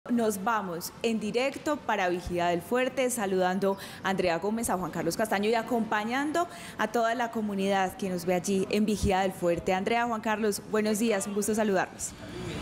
nos vamos en directo para Vigía del Fuerte, saludando a Andrea Gómez, a Juan Carlos Castaño y acompañando a toda la comunidad que nos ve allí en Vigía del Fuerte. Andrea, Juan Carlos, buenos días, un gusto saludarlos.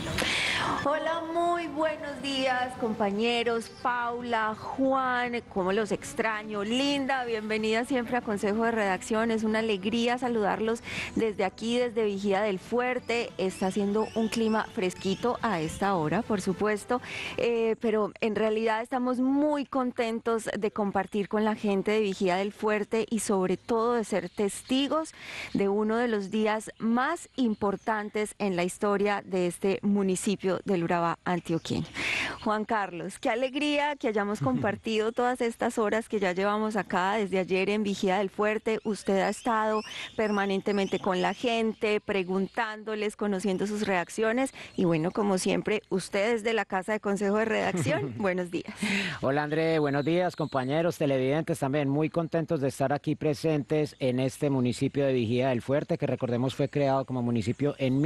Hola, muy buenos días, compañeros. Paula, Juan, cómo los extraño. Linda, bienvenida siempre a Consejo de Redacción. Es una alegría saludarlos desde aquí, desde Vigía del Fuerte. Está haciendo un clima fresquito a esta hora, por supuesto, pero en realidad estamos muy contentos de compartir con la gente de Vigía del Fuerte y sobre todo de ser testigos de uno de los días más importantes en la historia de este municipio del Urabá antioqueño. Juan Carlos, qué alegría que hayamos compartido todas estas horas que ya llevamos acá desde ayer en Vigía del Fuerte. Usted ha estado permanentemente con la gente, preguntándoles, conociendo sus reacciones y bueno, como siempre, ustedes de la Casa de Consejo de Redacción, buenos días. Hola André, buenos días compañeros televidentes, también muy contentos de estar aquí presentes en este municipio de Vigía del Fuerte, que recordemos fue creado como municipio en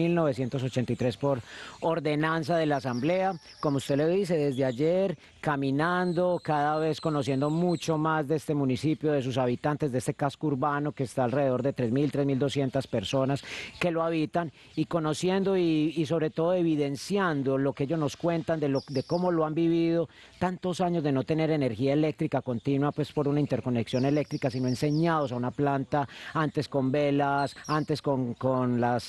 1983 por ordenanza de la Asamblea. Como usted le dice, desde ayer caminando, cada vez conociendo mucho más de este municipio, de sus habitantes, de este casco urbano que está alrededor de 3.000, 3.200 personas que lo habitan y conociendo y sobre todo evidenciando lo que ellos nos cuentan de cómo lo han vivido, tantos años de no tener energía eléctrica continua pues por una interconexión eléctrica, sino enseñados a una planta antes con velas, antes con las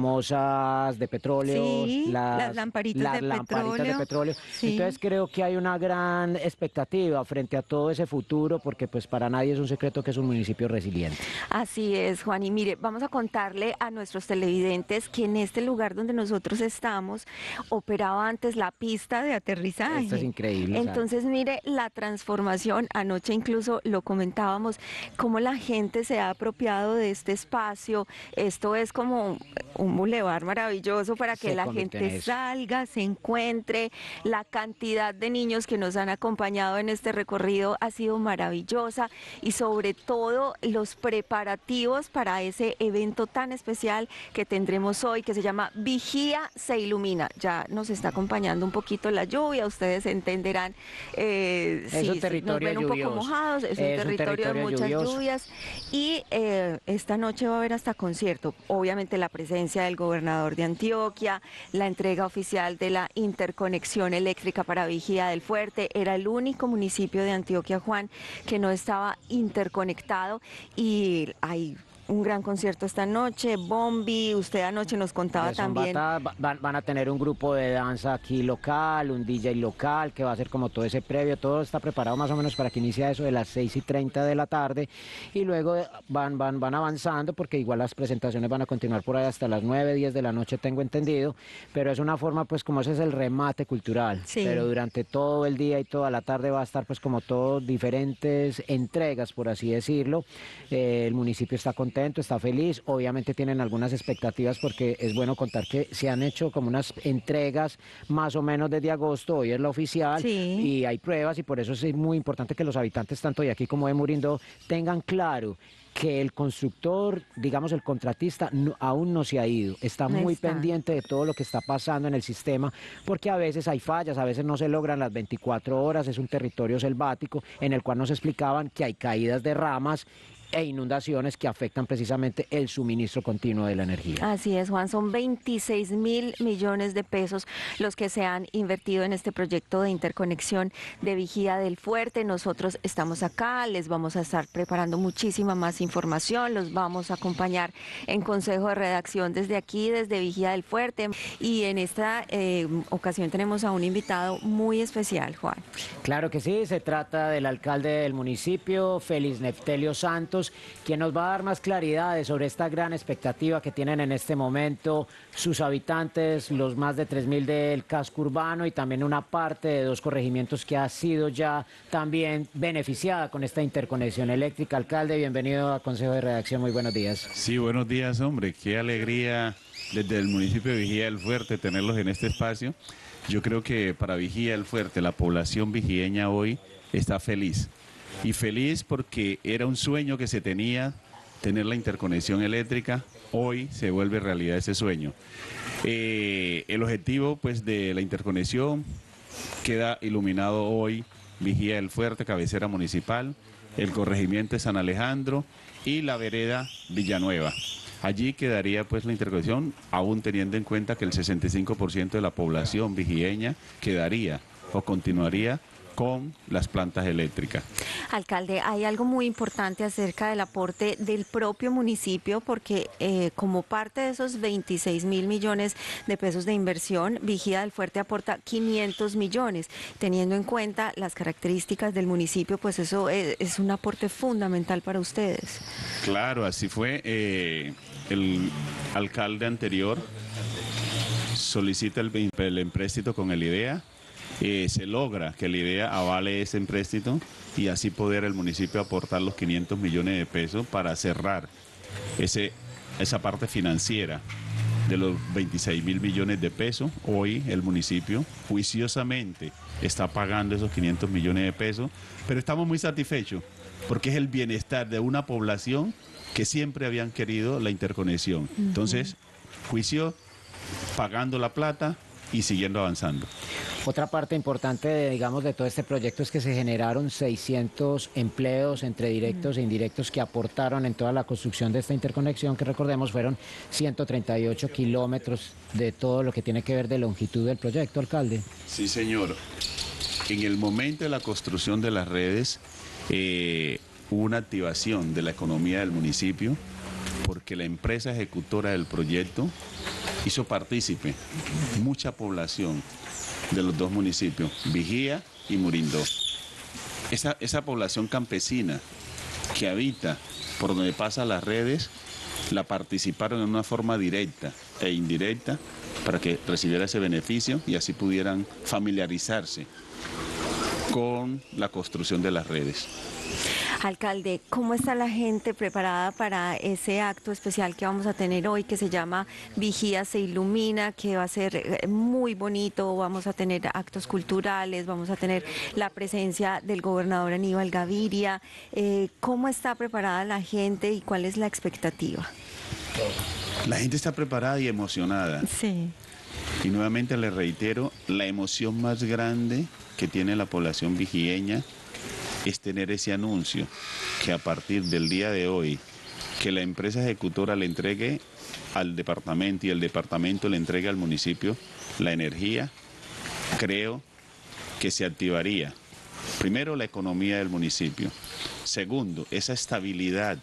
famosas de petróleo, Sí, las lamparitas de petróleo. Sí. Entonces creo que hay una gran expectativa frente a todo ese futuro, porque pues para nadie es un secreto que es un municipio resiliente. Así es, Juan, y mire, vamos a contarle a nuestros televidentes que en este lugar donde nosotros estamos operaba antes la pista de aterrizaje. Esto es increíble. Entonces, mire la transformación, anoche incluso lo comentábamos, cómo la gente se ha apropiado de este espacio. Esto es como un bulevar maravilloso para que la gente salga, se encuentre. La cantidad de niños que nos han acompañado en este recorrido ha sido maravillosa y sobre todo los preparativos para ese evento tan especial que tendremos hoy, que se llama Vigía se ilumina. Ya nos está acompañando un poquito la lluvia, ustedes entenderán, si nos ven un poco mojados, es un territorio de muchas lluvias y esta noche va a haber hasta concierto, obviamente la presencia del gobernador de Antioquia, la entrega oficial de la interconexión eléctrica para Vigía del Fuerte. Era el único municipio de Antioquia, Juan, que no estaba interconectado y hay un gran concierto esta noche. Bombi, usted anoche nos contaba también. Van a tener un grupo de danza aquí local, un DJ local que va a hacer como todo ese previo, todo está preparado más o menos para que inicie eso de las 6:30 de la tarde y luego van avanzando porque igual las presentaciones van a continuar por ahí hasta las 9, 10 de la noche tengo entendido, pero es una forma pues como ese es el remate cultural, sí. Pero durante todo el día y toda la tarde va a estar pues como todo diferentes entregas por así decirlo. El municipio está contento, está feliz, obviamente tienen algunas expectativas porque es bueno contar que se han hecho como unas entregas más o menos desde agosto, hoy es la oficial, sí. Y hay pruebas y por eso es muy importante que los habitantes tanto de aquí como de Murindo tengan claro que el constructor, digamos el contratista, aún no se ha ido, está muy pendiente de todo lo que está pasando en el sistema, porque a veces hay fallas, a veces no se logran las 24 horas, es un territorio selvático en el cual nos explicaban que hay caídas de ramas e inundaciones que afectan precisamente el suministro continuo de la energía. Así es, Juan, son 26.000 millones de pesos los que se han invertido en este proyecto de interconexión de Vigía del Fuerte. Nosotros estamos acá, les vamos a estar preparando muchísima más información, los vamos a acompañar en Consejo de Redacción desde aquí, desde Vigía del Fuerte. Y en esta ocasión tenemos a un invitado muy especial, Juan. Claro que sí, se trata del alcalde del municipio, Félix Neftelio Santos, quien nos va a dar más claridades sobre esta gran expectativa que tienen en este momento sus habitantes, los más de 3.000 del casco urbano y también una parte de 2 corregimientos que ha sido ya también beneficiada con esta interconexión eléctrica. Alcalde, bienvenido a Consejo de Redacción, muy buenos días. Sí, buenos días, hombre, qué alegría desde el municipio de Vigía del Fuerte tenerlos en este espacio. Yo creo que para Vigía del Fuerte, la población vigieña hoy está feliz. Y feliz porque era un sueño que se tenía, tener la interconexión eléctrica. Hoy se vuelve realidad ese sueño. El objetivo pues de la interconexión queda iluminado hoy Vigía del Fuerte, cabecera municipal, el corregimiento de San Alejandro y la vereda Villanueva. Allí quedaría pues la interconexión, aún teniendo en cuenta que el 65% de la población vigieña quedaría o continuaría con las plantas eléctricas. Alcalde, hay algo muy importante acerca del aporte del propio municipio, porque como parte de esos 26.000 millones de pesos de inversión, Vigía del Fuerte aporta 500 millones. Teniendo en cuenta las características del municipio, pues eso es un aporte fundamental para ustedes. Claro, así fue. El alcalde anterior solicita el empréstito con el IDEA. Se logra que el IDEA avale ese empréstito y así poder el municipio aportar los 500 millones de pesos para cerrar esa parte financiera de los 26.000 millones de pesos. Hoy el municipio juiciosamente está pagando esos 500 millones de pesos, pero estamos muy satisfechos porque es el bienestar de una población que siempre habían querido la interconexión. Entonces, juicio, pagando la plata y siguiendo avanzando. Otra parte importante, digamos, de todo este proyecto es que se generaron 600 empleos entre directos e indirectos que aportaron en toda la construcción de esta interconexión, que recordemos fueron 138 kilómetros de todo lo que tiene que ver de longitud del proyecto, alcalde. Sí, señor. En el momento de la construcción de las redes hubo una activación de la economía del municipio porque la empresa ejecutora del proyecto hizo partícipe mucha población de los dos municipios, Vigía y Murindó. Esa población campesina que habita por donde pasan las redes, la participaron en una forma directa e indirecta para que recibiera ese beneficio y así pudieran familiarizarse con la construcción de las redes. Alcalde, ¿cómo está la gente preparada para ese acto especial que vamos a tener hoy, que se llama Vigía se ilumina, que va a ser muy bonito? Vamos a tener actos culturales, vamos a tener la presencia del gobernador Aníbal Gaviria. ¿Cómo está preparada la gente y cuál es la expectativa? La gente está preparada y emocionada. Sí. Y nuevamente le reitero, la emoción más grande que tiene la población vigieña es tener ese anuncio que a partir del día de hoy, que la empresa ejecutora le entregue al departamento y el departamento le entregue al municipio la energía. Creo que se activaría, primero, la economía del municipio. Segundo, esa estabilidad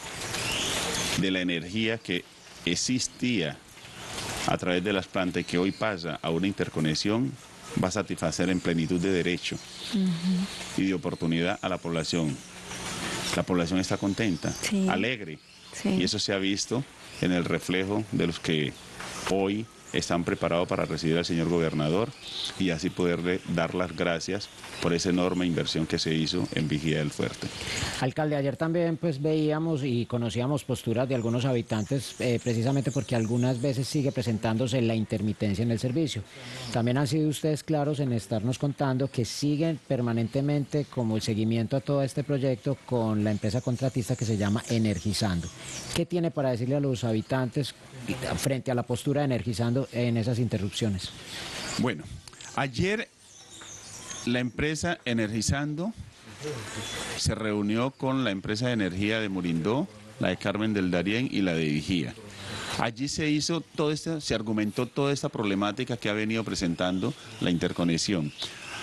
de la energía que existía a través de las plantas y que hoy pasa a una interconexión, va a satisfacer en plenitud de derecho y de oportunidad a la población. La población está contenta, sí, alegre, sí, y eso se ha visto en el reflejo de los que hoy están preparados para recibir al señor gobernador y así poderle dar las gracias por esa enorme inversión que se hizo en Vigía del Fuerte. Alcalde, ayer también pues veíamos y conocíamos posturas de algunos habitantes precisamente porque algunas veces sigue presentándose la intermitencia en el servicio. También han sido ustedes claros en estarnos contando que siguen permanentemente como el seguimiento a todo este proyecto con la empresa contratista que se llama Energizando. ¿Qué tiene para decirle a los habitantes frente a la postura de Energizando en esas interrupciones? Bueno, ayer la empresa Energizando se reunió con la empresa de energía de Murindó, la de Carmen del Darién y la de Vigía. Allí se hizo se argumentó toda esta problemática que ha venido presentando la interconexión.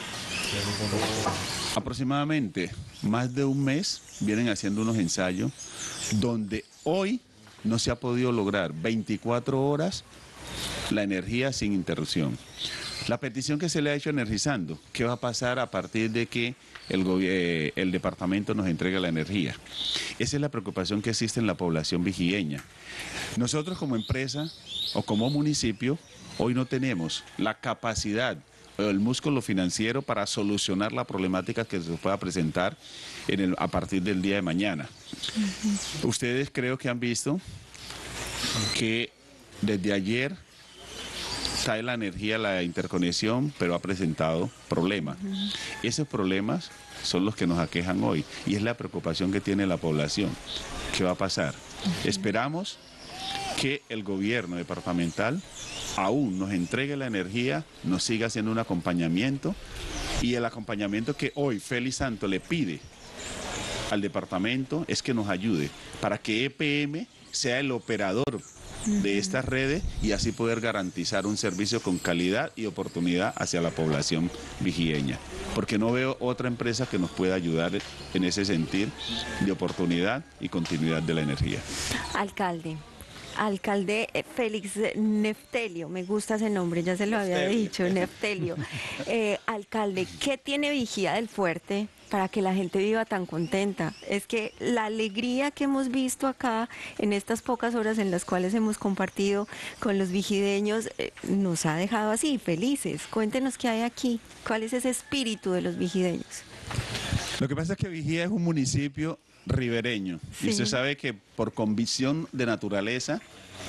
Aproximadamente más de un mes vienen haciendo unos ensayos donde hoy no se ha podido lograr 24 horas la energía sin interrupción. La petición que se le ha hecho a Energizando, ¿qué va a pasar a partir de que el departamento nos entregue la energía? Esa es la preocupación que existe en la población vigieña. Nosotros como empresa o como municipio, hoy no tenemos la capacidad o el músculo financiero para solucionar la problemática que se pueda presentar a partir del día de mañana. Ustedes creo que han visto que desde ayer cae la energía, la interconexión, pero ha presentado problemas. Esos problemas son los que nos aquejan hoy y es la preocupación que tiene la población. ¿Qué va a pasar? Esperamos que el gobierno departamental aún nos entregue la energía, nos siga haciendo un acompañamiento, y el acompañamiento que hoy Félix Santos le pide al departamento es que nos ayude para que EPM sea el operador de estas redes y así poder garantizar un servicio con calidad y oportunidad hacia la población vigieña, porque no veo otra empresa que nos pueda ayudar en ese sentido de oportunidad y continuidad de la energía. Alcalde Félix Neftelio, me gusta ese nombre, ya se lo había dicho, Neftelio. Alcalde, ¿qué tiene Vigía del Fuerte para que la gente viva tan contenta? Es que la alegría que hemos visto acá en estas pocas horas en las cuales hemos compartido con los vigideños nos ha dejado así, felices. Cuéntenos qué hay aquí, cuál es ese espíritu de los vigideños. Lo que pasa es que Vigía es un municipio ribereño, sí. Y usted sabe que por convicción de naturaleza,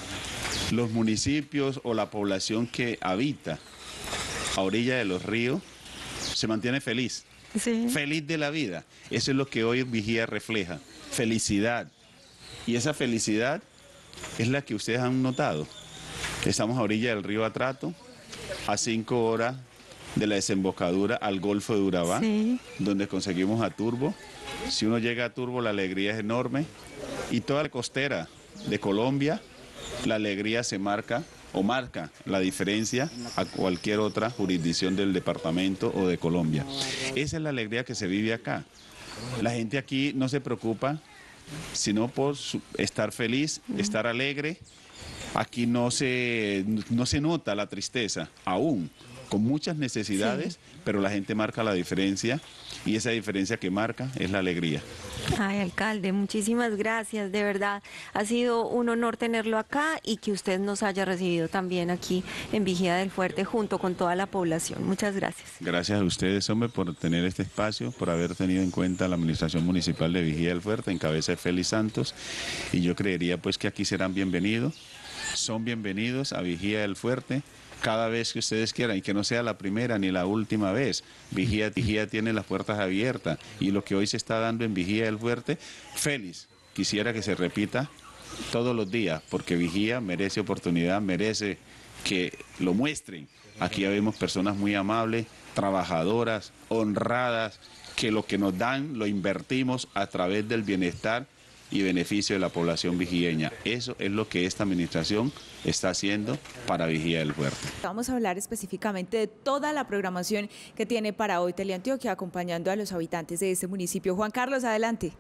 los municipios o la población que habita a orilla de los ríos se mantiene feliz, sí. Feliz de la vida. Eso es lo que hoy Vigía refleja, felicidad. Y esa felicidad es la que ustedes han notado. Estamos a orilla del río Atrato, a 5 horas de la desembocadura al Golfo de Urabá, sí. Donde conseguimos a Turbo. Si uno llega a Turbo, la alegría es enorme. Y toda la costera de Colombia, la alegría se marca o marca la diferencia a cualquier otra jurisdicción del departamento o de Colombia. Esa es la alegría que se vive acá. La gente aquí no se preocupa sino por estar feliz, estar alegre. Aquí no se nota la tristeza aún, con muchas necesidades, sí. Pero la gente marca la diferencia y esa diferencia que marca es la alegría. Ay, alcalde, muchísimas gracias, de verdad. Ha sido un honor tenerlo acá y que usted nos haya recibido también aquí en Vigía del Fuerte junto con toda la población. Muchas gracias. Gracias a ustedes, hombre, por tener este espacio, por haber tenido en cuenta la Administración Municipal de Vigía del Fuerte en cabeza de Félix Santos, y yo creería pues que aquí serán bienvenidos, son bienvenidos a Vigía del Fuerte cada vez que ustedes quieran y que no sea la primera ni la última vez. Vigía tiene las puertas abiertas y lo que hoy se está dando en Vigía del Fuerte, Félix quisiera que se repita todos los días, porque Vigía merece oportunidad, merece que lo muestren. Aquí vemos personas muy amables, trabajadoras, honradas, que lo que nos dan lo invertimos a través del bienestar y beneficio de la población vigieña. Eso es lo que esta administración está haciendo para Vigía del Fuerte. Vamos a hablar específicamente de toda la programación que tiene para hoy Teleantioquia, acompañando a los habitantes de este municipio. Juan Carlos, adelante.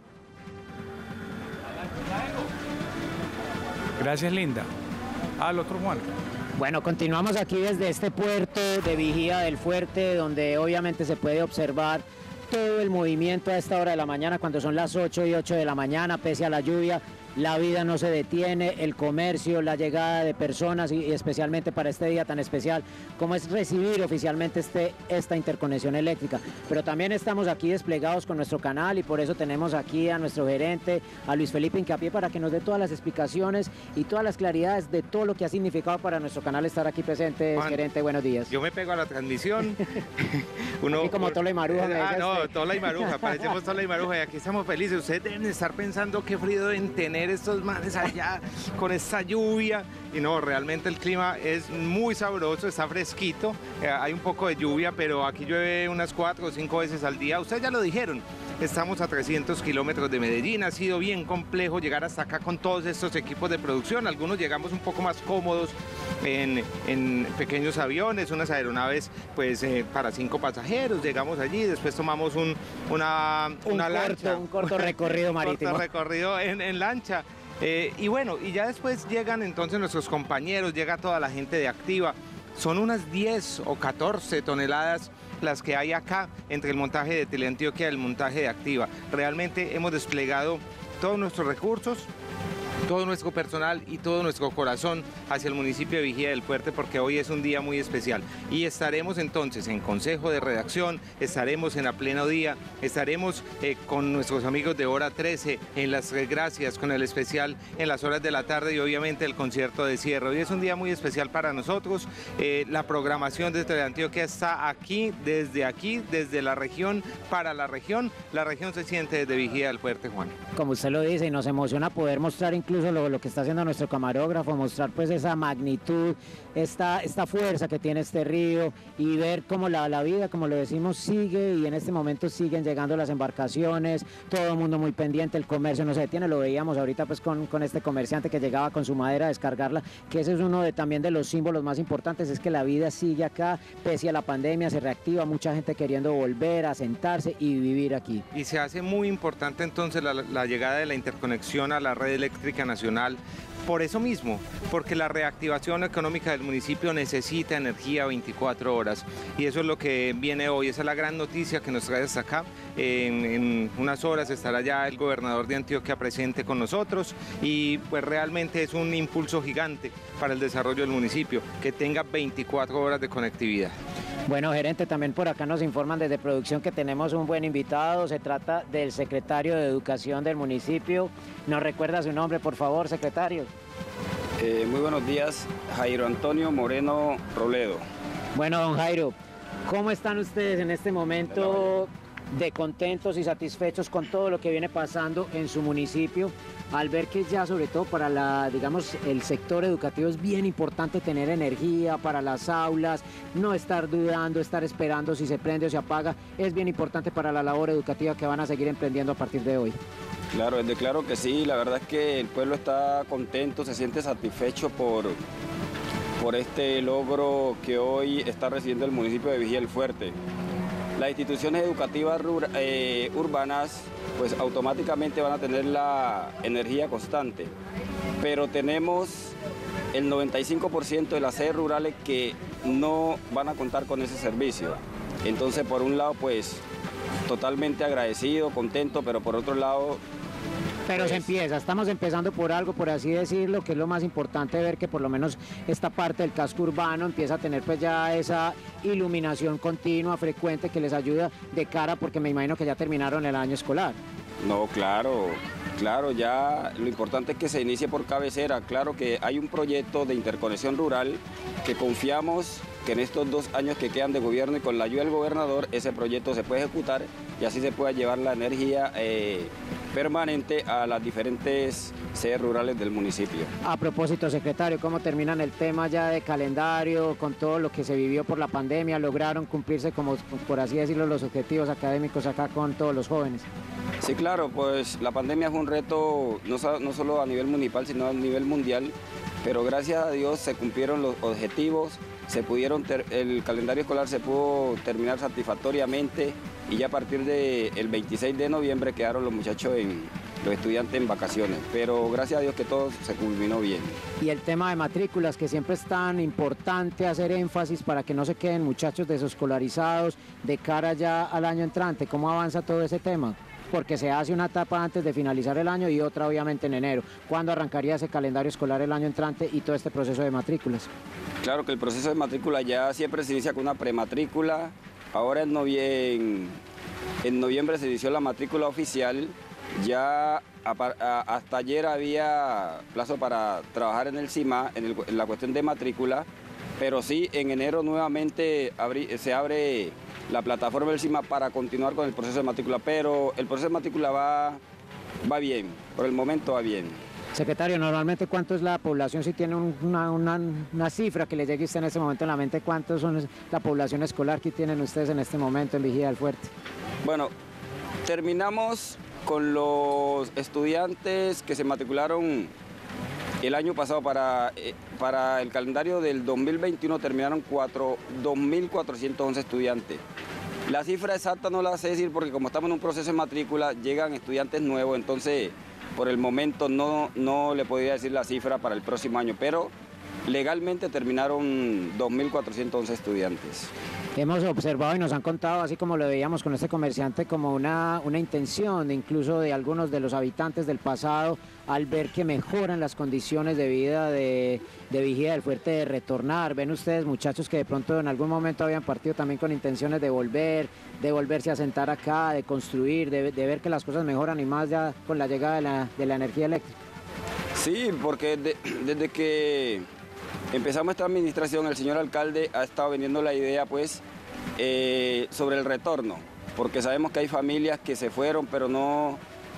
Gracias, Linda. Al otro Juan. Bueno, continuamos aquí desde este puerto de Vigía del Fuerte, donde obviamente se puede observar todo el movimiento a esta hora de la mañana, cuando son las 8 y 8 de la mañana, pese a la lluvia. La vida no se detiene, el comercio, la llegada de personas y especialmente para este día tan especial como es recibir oficialmente esta interconexión eléctrica. Pero también estamos aquí desplegados con nuestro canal y por eso tenemos aquí a nuestro gerente, a Luis Felipe Hincapié, para que nos dé todas las explicaciones y todas las claridades de todo lo que ha significado para nuestro canal estar aquí presente. Juan, gerente, buenos días. Yo me pego a la transmisión. Aquí como Tola y Maruja. No, Tola y Maruja, parecemos Tola y Maruja y aquí estamos felices. Ustedes deben estar pensando qué frío deben tener estos manes allá con esta lluvia, y no, realmente el clima es muy sabroso, está fresquito, hay un poco de lluvia, pero aquí llueve unas 4 o 5 veces al día. Ustedes ya lo dijeron, estamos a 300 kilómetros de Medellín, ha sido bien complejo llegar hasta acá con todos estos equipos de producción. Algunos llegamos un poco más cómodos en pequeños aviones, unas aeronaves pues para 5 pasajeros, llegamos allí, después tomamos una lancha. Un corto recorrido marítimo. Un corto recorrido en lancha. Y bueno, y ya después llegan entonces nuestros compañeros, llega toda la gente de Activa. Son unas 10 o 14 toneladas las que hay acá entre el montaje de Teleantioquia y el montaje de Activa. Realmente hemos desplegado todos nuestros recursos, todo nuestro personal y todo nuestro corazón hacia el municipio de Vigía del Fuerte, porque hoy es un día muy especial. Y estaremos entonces en Consejo de Redacción, estaremos en A Pleno Día, estaremos con nuestros amigos de Hora 13 en las gracias, con el especial en las horas de la tarde y obviamente el concierto de cierre. Hoy es un día muy especial para nosotros. La programación de Teleantioquia está aquí, desde la región, para la región. La región se siente desde Vigía del Fuerte, Juan. Como usted lo dice, y nos emociona poder mostrar incluso incluso lo que está haciendo nuestro camarógrafo, mostrar pues esa magnitud, esta fuerza que tiene este río y ver cómo la vida, como lo decimos, sigue, y en este momento siguen llegando las embarcaciones, todo el mundo muy pendiente, el comercio no se detiene, lo veíamos ahorita pues con este comerciante que llegaba con su madera a descargarla, que ese es uno también de los símbolos más importantes, es que la vida sigue acá, pese a la pandemia, se reactiva, mucha gente queriendo volver a sentarse y vivir aquí. Y se hace muy importante entonces la llegada de la interconexión a la red eléctrica nacional, por eso mismo, porque la reactivación económica del municipio necesita energía 24 horas, y eso es lo que viene hoy, esa es la gran noticia que nos trae hasta acá. En unas horas estará ya el gobernador de Antioquia presente con nosotros, y pues realmente es un impulso gigante para el desarrollo del municipio, que tenga 24 horas de conectividad. Bueno, gerente, también por acá nos informan desde producción que tenemos un buen invitado, se trata del secretario de Educación del municipio. ¿Nos recuerda su nombre, por favor, secretario? Muy buenos días, Jairo Antonio Moreno Robledo. Bueno, don Jairo, ¿cómo están ustedes en este momento de contentos y satisfechos con todo lo que viene pasando en su municipio, al ver que ya sobre todo para el sector educativo es bien importante tener energía para las aulas, no estar dudando, estar esperando si se prende o se apaga, es bien importante para la labor educativa que van a seguir emprendiendo a partir de hoy? Claro, claro que sí, la verdad es que el pueblo está contento, se siente satisfecho por este logro que hoy está recibiendo el municipio de Vigía del Fuerte. Las instituciones educativas urbanas pues automáticamente van a tener la energía constante, pero tenemos el 95% de las sedes rurales que no van a contar con ese servicio. Entonces, por un lado, pues totalmente agradecido, contento, pero por otro lado... Pero se empieza, estamos empezando por algo, por así decirlo, que es lo más importante, ver que por lo menos esta parte del casco urbano empieza a tener pues ya esa iluminación continua, frecuente, que les ayuda de cara, porque me imagino que ya terminaron el año escolar. No, claro, ya lo importante es que se inicie por cabecera. Claro que hay un proyecto de interconexión rural que confiamos que en estos 2 años que quedan de gobierno y con la ayuda del gobernador ese proyecto se puede ejecutar y así se pueda llevar la energía permanente a las diferentes sedes rurales del municipio. A propósito, secretario, ¿cómo terminan el tema ya de calendario con todo lo que se vivió por la pandemia? ¿Lograron cumplirse, como por así decirlo, los objetivos académicos acá con todos los jóvenes? Sí, claro, pues la pandemia fue un reto no solo a nivel municipal, sino a nivel mundial, pero gracias a Dios se cumplieron los objetivos, el calendario escolar se pudo terminar satisfactoriamente y ya a partir del 26 de noviembre quedaron los estudiantes en vacaciones, pero gracias a Dios que todo se culminó bien. Y el tema de matrículas, que siempre es tan importante hacer énfasis para que no se queden muchachos desescolarizados de cara ya al año entrante, ¿cómo avanza todo ese tema? Porque se hace una etapa antes de finalizar el año y otra obviamente en enero. ¿Cuándo arrancaría ese calendario escolar el año entrante y todo este proceso de matrículas? Claro que el proceso de matrícula ya siempre se inicia con una prematrícula. Ahora en noviembre se inició la matrícula oficial. Ya hasta ayer había plazo para trabajar en el CIMA, en la cuestión de matrícula, pero sí, en enero nuevamente se abre la plataforma del CIMA para continuar con el proceso de matrícula, pero el proceso de matrícula va bien, por el momento va bien. Secretario, normalmente ¿cuánto es la población? Si tiene una cifra que le llegue a usted en este momento en la mente, ¿cuántos son la población escolar que tienen ustedes en este momento en Vigía del Fuerte? Bueno, terminamos con los estudiantes que se matricularon el año pasado para el calendario del 2021, terminaron 2.411 estudiantes. La cifra exacta no la sé decir porque como estamos en un proceso de matrícula, llegan estudiantes nuevos, entonces por el momento no le podría decir la cifra para el próximo año, pero legalmente terminaron 2.411 estudiantes. Hemos observado y nos han contado, así como lo veíamos con este comerciante, como una intención incluso de algunos de los habitantes del pasado, al ver que mejoran las condiciones de vida de Vigía del Fuerte, de retornar. Ven ustedes, muchachos, que de pronto en algún momento habían partido también con intenciones de volverse a sentar acá, de construir, de ver que las cosas mejoran y más ya con la llegada de la energía eléctrica. Sí, porque desde que empezamos esta administración, el señor alcalde ha estado vendiendo la idea pues sobre el retorno, porque sabemos que hay familias que se fueron pero no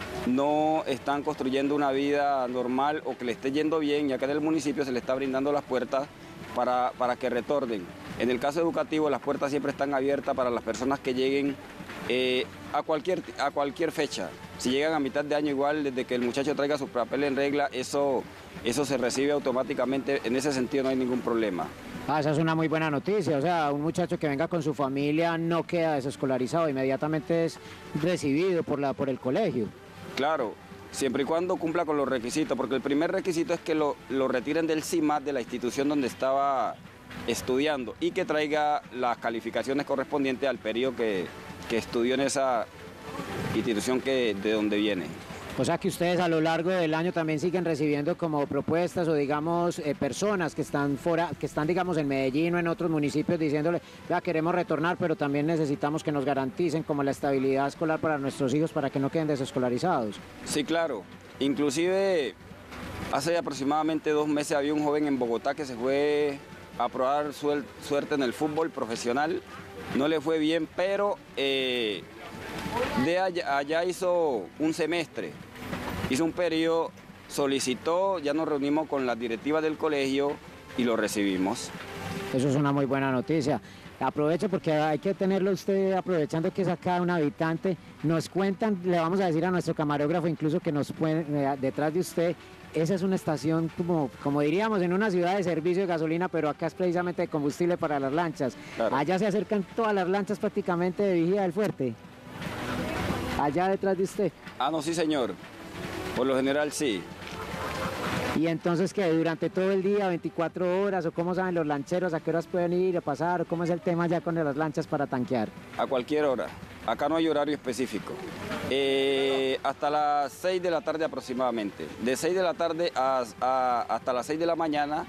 no están construyendo una vida normal o que le esté yendo bien, ya que en el municipio se le está brindando las puertas para que retornen. En el caso educativo, las puertas siempre están abiertas para las personas que lleguen a cualquier fecha. Si llegan a mitad de año igual, desde que el muchacho traiga su papel en regla, eso se recibe automáticamente. En ese sentido no hay ningún problema. Esa es una muy buena noticia, o sea, un muchacho que venga con su familia no queda desescolarizado, inmediatamente es recibido por el colegio. Claro, siempre y cuando cumpla con los requisitos, porque el primer requisito es que lo retiren del CIMAD, de la institución donde estaba estudiando, y que traiga las calificaciones correspondientes al periodo que estudió en esa institución de donde viene. O sea que ustedes a lo largo del año también siguen recibiendo como propuestas o digamos personas que están fuera, que están digamos en Medellín o en otros municipios diciéndole, ya queremos retornar, pero también necesitamos que nos garanticen como la estabilidad escolar para nuestros hijos para que no queden desescolarizados. Sí, claro. Inclusive hace aproximadamente 2 meses había un joven en Bogotá que se fue a probar suerte en el fútbol profesional. No le fue bien, pero allá hizo un semestre, hizo un periodo, solicitó, ya nos reunimos con las directivas del colegio y lo recibimos. Eso es una muy buena noticia. Aprovecho porque hay que tenerlo usted, aprovechando que es acá un habitante, nos cuentan, le vamos a decir a nuestro camarógrafo incluso que nos puede, detrás de usted, esa es una estación como diríamos en una ciudad de servicio de gasolina, pero acá es precisamente de combustible para las lanchas. Claro. Allá se acercan todas las lanchas prácticamente de Vigía del Fuerte. Allá detrás de usted. Ah, no, sí señor, por lo general sí. Y entonces, ¿qué? ¿Durante todo el día, 24 horas? ¿O cómo saben los lancheros a qué horas pueden ir a pasar? ¿O cómo es el tema ya con las lanchas para tanquear? A cualquier hora. Acá no hay horario específico. Hasta las 6 de la tarde aproximadamente. De 6 de la tarde hasta las 6 de la mañana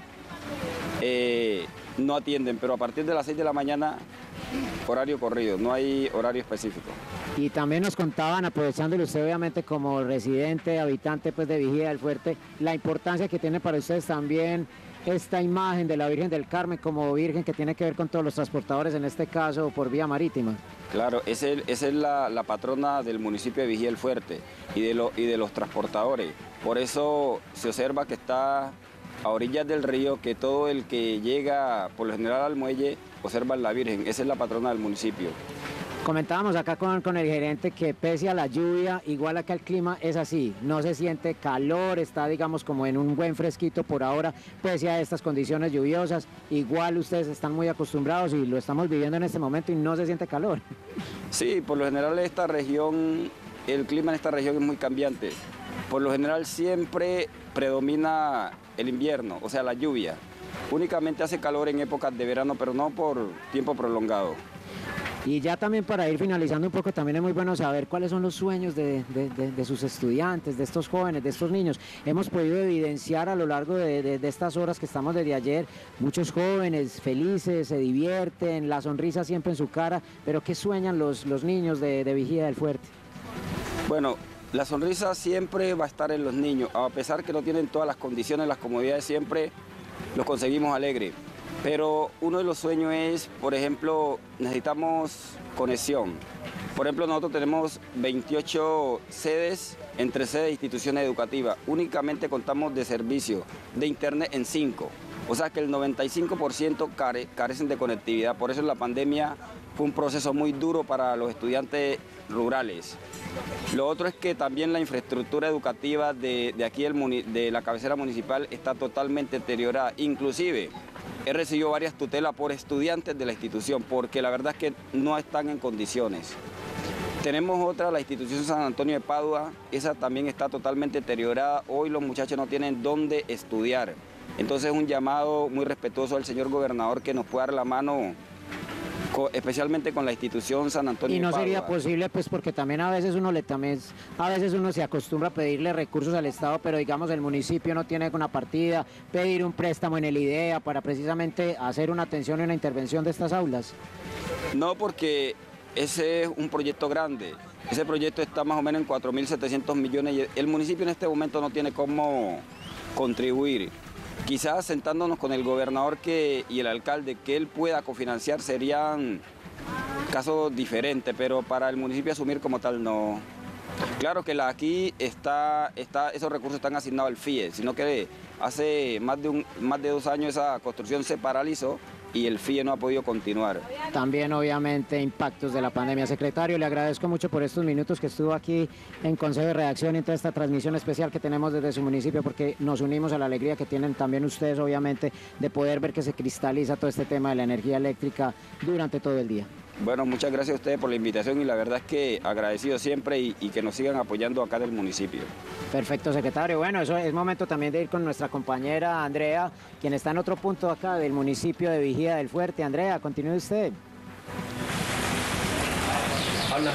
no atienden, pero a partir de las 6 de la mañana, horario corrido, no hay horario específico. Y también nos contaban, aprovechándolo usted obviamente como residente, habitante pues de Vigía del Fuerte, la importancia que tiene para ustedes también esta imagen de la Virgen del Carmen como virgen que tiene que ver con todos los transportadores, en este caso por vía marítima. Claro, esa es la patrona del municipio de Vigía del Fuerte y de los transportadores. Por eso se observa que está a orillas del río, que todo el que llega por lo general al muelle observa a la Virgen. Esa es la patrona del municipio. Comentábamos acá con el gerente que pese a la lluvia, igual acá el clima es así, no se siente calor, está digamos como en un buen fresquito por ahora, pese a estas condiciones lluviosas, igual ustedes están muy acostumbrados y lo estamos viviendo en este momento y no se siente calor. Sí, por lo general esta región, el clima en esta región es muy cambiante, por lo general siempre predomina el invierno, o sea la lluvia, únicamente hace calor en épocas de verano, pero no por tiempo prolongado. Y ya también para ir finalizando un poco, también es muy bueno saber cuáles son los sueños de sus estudiantes, de estos jóvenes, de estos niños. Hemos podido evidenciar a lo largo de estas horas que estamos desde ayer, muchos jóvenes felices, se divierten, la sonrisa siempre en su cara, pero ¿qué sueñan los niños de Vigía del Fuerte? Bueno, la sonrisa siempre va a estar en los niños, a pesar que no tienen todas las condiciones, las comodidades, siempre los conseguimos alegres. Pero uno de los sueños es, por ejemplo, necesitamos conexión. Por ejemplo, nosotros tenemos 28 sedes entre sedes e instituciones educativas. Únicamente contamos de servicio de internet en 5. O sea que el 95% carecen de conectividad. Por eso la pandemia fue un proceso muy duro para los estudiantes rurales. Lo otro es que también la infraestructura educativa de aquí de la cabecera municipal está totalmente deteriorada. Inclusive he recibido varias tutelas por estudiantes de la institución porque la verdad es que no están en condiciones. Tenemos otra, la institución San Antonio de Padua, esa también está totalmente deteriorada. Hoy los muchachos no tienen dónde estudiar. Entonces es un llamado muy respetuoso al señor gobernador que nos pueda dar la mano, especialmente con la institución San Antonio. Y no de Padua. sería posible, pues porque también a veces uno se acostumbra a pedirle recursos al Estado, pero digamos el municipio no tiene una partida, pedir un préstamo en el IDEA para precisamente hacer una atención y una intervención de estas aulas. No, porque ese es un proyecto grande. Ese proyecto está más o menos en 4.700 millones y el municipio en este momento no tiene cómo contribuir. Quizás sentándonos con el gobernador y el alcalde, que él pueda cofinanciar, serían casos diferentes, pero para el municipio asumir como tal no Claro que aquí esos recursos están asignados al FIE, sino que hace más de 2 años esa construcción se paralizó y el FIE no ha podido continuar. También obviamente impactos de la pandemia. Secretario, le agradezco mucho por estos minutos que estuvo aquí en Consejo de Redacción y en toda esta transmisión especial que tenemos desde su municipio, porque nos unimos a la alegría que tienen también ustedes obviamente de poder ver que se cristaliza todo este tema de la energía eléctrica durante todo el día. Bueno, muchas gracias a ustedes por la invitación y la verdad es que agradecido siempre y que nos sigan apoyando acá del municipio. Perfecto, secretario. Bueno, eso es momento también de ir con nuestra compañera Andrea, quien está en otro punto acá del municipio de Vigía del Fuerte. Andrea, continúe usted. Habla.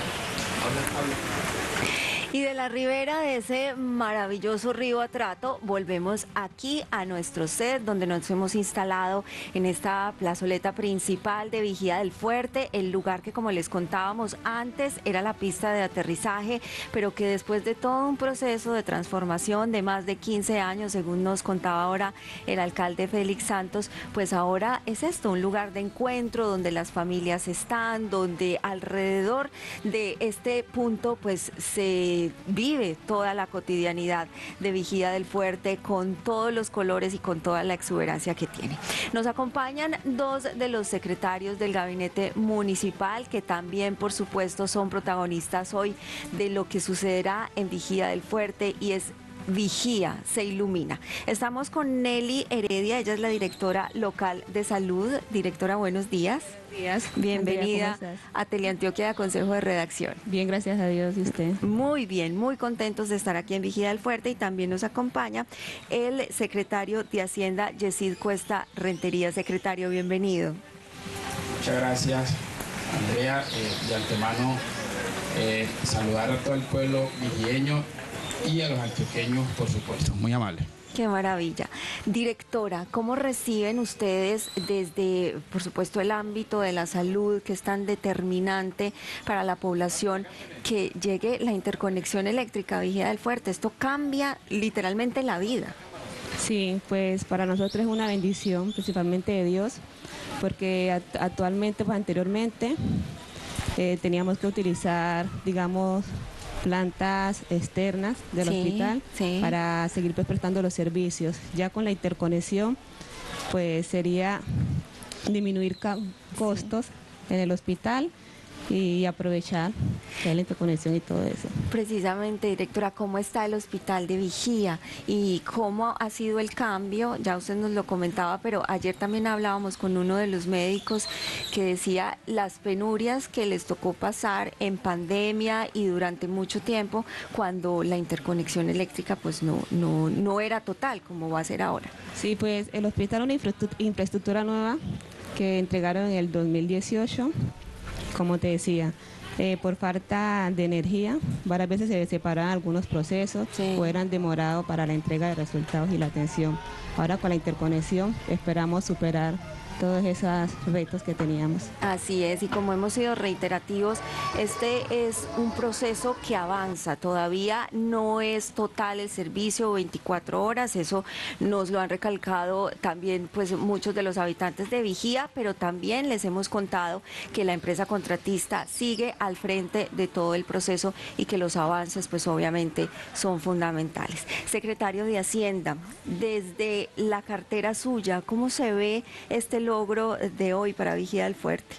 Y de la ribera de ese maravilloso río Atrato, volvemos aquí a nuestro set, donde nos hemos instalado en esta plazoleta principal de Vigía del Fuerte, el lugar que, como les contábamos antes, era la pista de aterrizaje, pero que después de todo un proceso de transformación de más de 15 años, según nos contaba ahora el alcalde Félix Santos, pues ahora es esto, un lugar de encuentro donde las familias están, donde alrededor de este punto pues se vive toda la cotidianidad de Vigía del Fuerte con todos los colores y con toda la exuberancia que tiene. Nos acompañan 2 de los secretarios del gabinete municipal que también, por supuesto, son protagonistas hoy de lo que sucederá en Vigía del Fuerte, y es Vigía se ilumina. Estamos con Nelly Heredia, ella es la directora local de salud. Directora, buenos días. Días. Bienvenida Andrea, a Teleantioquia, Consejo de Redacción. Bien, gracias a Dios. ¿Y usted? Muy bien, muy contentos de estar aquí en Vigía del Fuerte, y también nos acompaña el secretario de Hacienda, Yesid Cuesta Rentería. Secretario, bienvenido. Muchas gracias, Andrea. De antemano, saludar a todo el pueblo vigieño y a los antioqueños, por supuesto. Muy amable. Qué maravilla. Directora, ¿cómo reciben ustedes desde, por supuesto, el ámbito de la salud, que es tan determinante para la población, que llegue la interconexión eléctrica a Vigía del Fuerte? Esto cambia literalmente la vida. Sí, pues para nosotros es una bendición, principalmente de Dios, porque actualmente, pues anteriormente, teníamos que utilizar, digamos, plantas externas del hospital para seguir pues prestando los servicios. Ya con la interconexión pues sería disminuir costos en el hospital y aprovechar la interconexión y todo eso. Precisamente, directora, ¿cómo está el hospital de Vigía y cómo ha sido el cambio? Ya usted nos lo comentaba, pero ayer también hablábamos con uno de los médicos que decía las penurias que les tocó pasar en pandemia y durante mucho tiempo, cuando la interconexión eléctrica pues no era total como va a ser ahora. Sí, pues el hospital es una infraestructura nueva que entregaron en el 2018. Como te decía, por falta de energía, varias veces se separaban algunos procesos o eran demorados para la entrega de resultados y la atención. Ahora con la interconexión esperamos superar todos esos retos que teníamos. Así es, y como hemos sido reiterativos, este es un proceso que avanza, todavía no es total el servicio 24 horas, eso nos lo han recalcado también pues muchos de los habitantes de Vigía, pero también les hemos contado que la empresa contratista sigue al frente de todo el proceso y que los avances pues obviamente son fundamentales. Secretario de Hacienda, desde la cartera suya, ¿cómo se ve este logro de hoy para Vigía del Fuerte?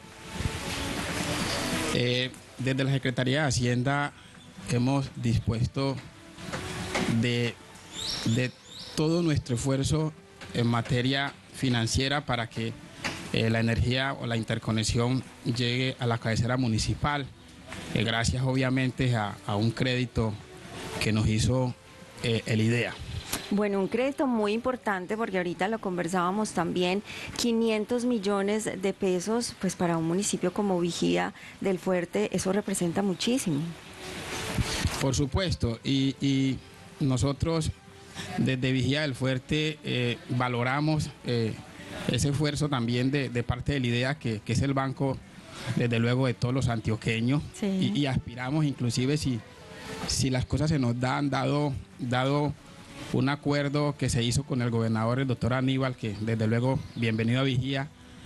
Desde la Secretaría de Hacienda hemos dispuesto de todo nuestro esfuerzo en materia financiera para que la energía o la interconexión llegue a la cabecera municipal, gracias obviamente a un crédito que nos hizo el IDEA. Bueno, un crédito muy importante, porque ahorita lo conversábamos también, 500 millones de pesos, pues para un municipio como Vigía del Fuerte, eso representa muchísimo. Por supuesto, y nosotros desde Vigía del Fuerte valoramos ese esfuerzo también de parte del IDEA, que es el banco, desde luego, de todos los antioqueños, y aspiramos inclusive si las cosas se nos dan, dado un acuerdo que se hizo con el gobernador, el doctor Aníbal, que desde luego, bienvenido a Vigía,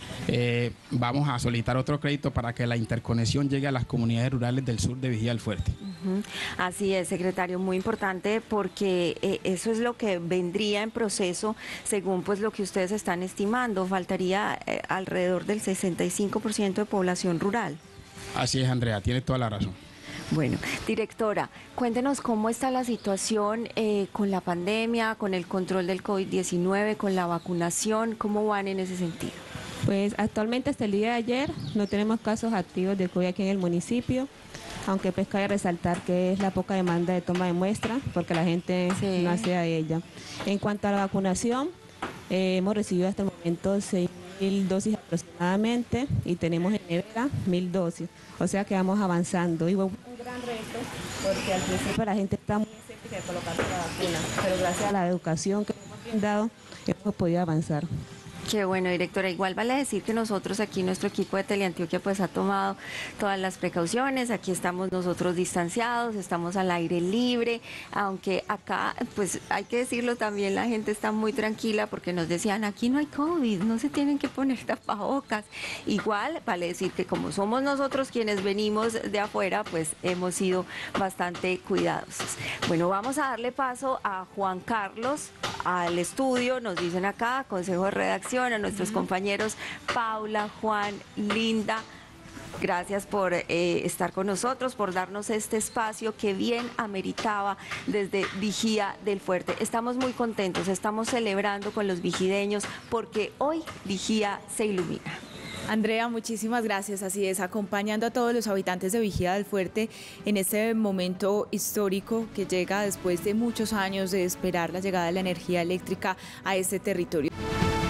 vamos a solicitar otro crédito para que la interconexión llegue a las comunidades rurales del sur de Vigía del Fuerte. Así es, secretario, muy importante porque eso es lo que vendría en proceso según pues lo que ustedes están estimando. Faltaría alrededor del 65% de población rural. Así es, Andrea, tiene toda la razón. Bueno, directora, cuéntenos cómo está la situación con la pandemia, con el control del COVID-19, con la vacunación, ¿cómo van en ese sentido? Pues actualmente hasta el día de ayer no tenemos casos activos de COVID aquí en el municipio, aunque pues cabe resaltar que es la poca demanda de toma de muestra porque la gente no hace a ella. En cuanto a la vacunación, hemos recibido hasta el momento 6.000 dosis aproximadamente y tenemos en nevera 1.000 dosis, o sea que vamos avanzando. Y un gran reto porque al principio la gente está muy escéptica de colocarse la vacuna, pero gracias a la educación que hemos brindado hemos podido avanzar. Qué bueno, directora. Igual vale decir que nosotros aquí, nuestro equipo de Teleantioquia, pues ha tomado todas las precauciones. Aquí estamos nosotros distanciados, estamos al aire libre, aunque acá, pues hay que decirlo también, la gente está muy tranquila porque nos decían, aquí no hay COVID, no se tienen que poner tapabocas. Igual vale decir que como somos nosotros quienes venimos de afuera, pues hemos sido bastante cuidadosos. Bueno, vamos a darle paso a Juan Carlos, al estudio, nos dicen acá, Consejo de Redacción, a nuestros compañeros Paula, Juan, Linda. Gracias por estar con nosotros, por darnos este espacio que bien ameritaba desde Vigía del Fuerte. Estamos muy contentos, estamos celebrando con los vigideños porque hoy Vigía se ilumina. Andrea, muchísimas gracias. Así es, acompañando a todos los habitantes de Vigía del Fuerte en este momento histórico que llega después de muchos años de esperar la llegada de la energía eléctrica a este territorio.